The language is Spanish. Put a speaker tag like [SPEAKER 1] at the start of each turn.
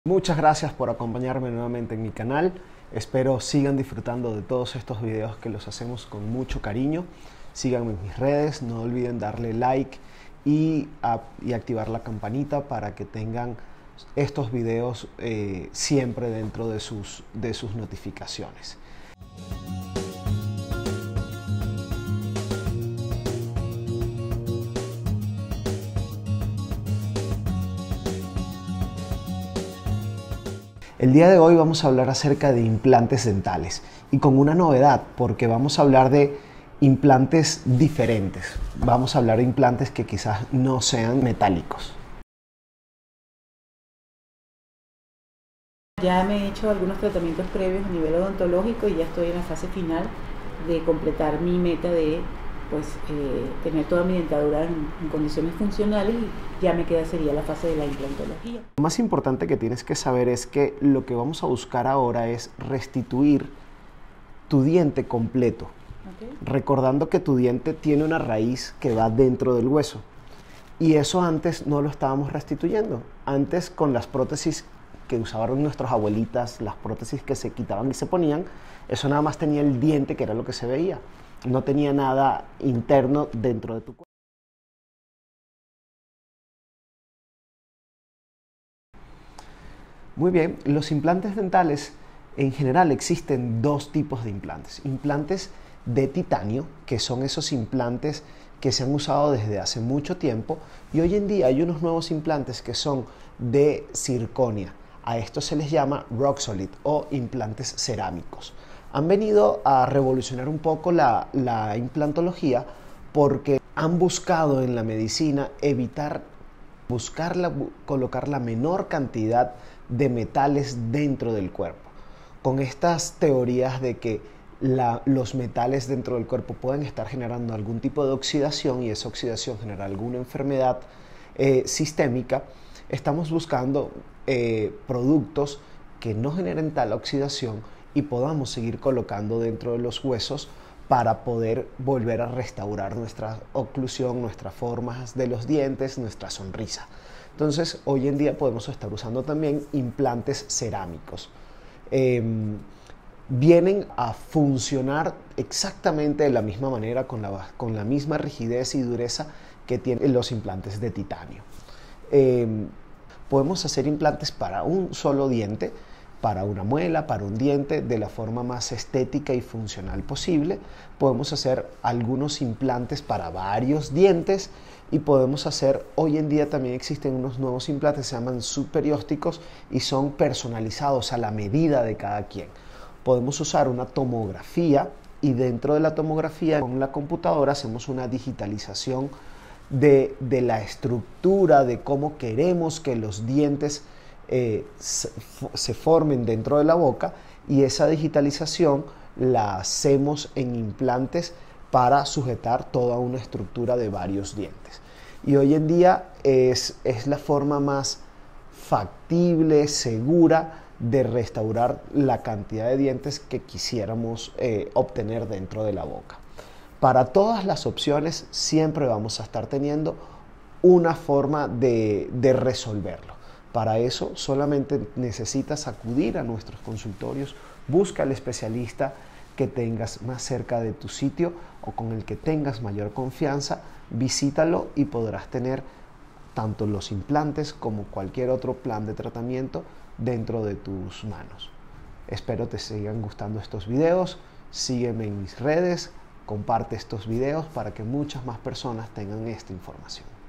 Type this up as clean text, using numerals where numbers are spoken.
[SPEAKER 1] Muchas gracias por acompañarme nuevamente en mi canal. Espero sigan disfrutando de todos estos videos que los hacemos con mucho cariño. Síganme en mis redes, no olviden darle like y activar la campanita para que tengan estos videos siempre dentro de sus notificaciones. El día de hoy vamos a hablar acerca de implantes dentales y con una novedad, porque vamos a hablar de implantes diferentes. Vamos a hablar de implantes que quizás no sean metálicos.
[SPEAKER 2] Ya me he hecho algunos tratamientos previos a nivel odontológico y ya estoy en la fase final de completar mi meta de tener toda mi dentadura en condiciones funcionales, y ya me queda sería la fase de la implantología.
[SPEAKER 1] Lo más importante que tienes que saber es que lo que vamos a buscar ahora es restituir tu diente completo.
[SPEAKER 2] Okay.
[SPEAKER 1] Recordando que tu diente tiene una raíz que va dentro del hueso y eso antes no lo estábamos restituyendo. Antes, con las prótesis que usaban nuestras abuelitas, las prótesis que se quitaban y se ponían, eso nada más tenía el diente, que era lo que se veía. No tenía nada interno dentro de tu cuerpo. Muy bien, los implantes dentales en general existen dos tipos de implantes. Implantes de titanio, que son esos implantes que se han usado desde hace mucho tiempo, y hoy en día hay unos nuevos implantes que son de circonia. A estos se les llama Roxolid o implantes cerámicos. Han venido a revolucionar un poco la implantología porque han buscado en la medicina colocar la menor cantidad de metales dentro del cuerpo. Con estas teorías de que los metales dentro del cuerpo pueden estar generando algún tipo de oxidación y esa oxidación genera alguna enfermedad sistémica, estamos buscando productos que no generen tal oxidación y podamos seguir colocando dentro de los huesos para poder volver a restaurar nuestra oclusión, nuestras formas de los dientes, nuestra sonrisa. Entonces, hoy en día podemos estar usando también implantes cerámicos. Vienen a funcionar exactamente de la misma manera, con la misma rigidez y dureza que tienen los implantes de titanio. Podemos hacer implantes para un solo diente, para una muela, para un diente, de la forma más estética y funcional posible. Podemos hacer algunos implantes para varios dientes y podemos hacer, hoy en día también existen unos nuevos implantes, se llaman subperiósticos y son personalizados a la medida de cada quien. Podemos usar una tomografía y dentro de la tomografía con la computadora hacemos una digitalización de la estructura, de cómo queremos que los dientes se formen dentro de la boca, y esa digitalización la hacemos en implantes para sujetar toda una estructura de varios dientes. Y hoy en día es la forma más factible, segura de restaurar la cantidad de dientes que quisiéramos obtener dentro de la boca. Para todas las opciones siempre vamos a estar teniendo una forma de resolverlo. Para eso solamente necesitas acudir a nuestros consultorios, busca al especialista que tengas más cerca de tu sitio o con el que tengas mayor confianza, visítalo y podrás tener tanto los implantes como cualquier otro plan de tratamiento dentro de tus manos. Espero te sigan gustando estos videos, sígueme en mis redes, comparte estos videos para que muchas más personas tengan esta información.